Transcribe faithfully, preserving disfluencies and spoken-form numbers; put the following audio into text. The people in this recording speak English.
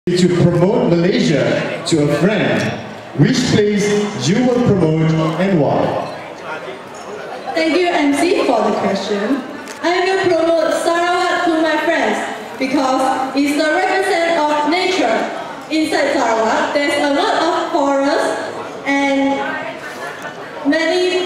To promote Malaysia to a friend, which place you will promote and why? Thank you M C for the question. I will promote Sarawak to my friends because it's the representative of nature. Inside Sarawak, there's a lot of forests and many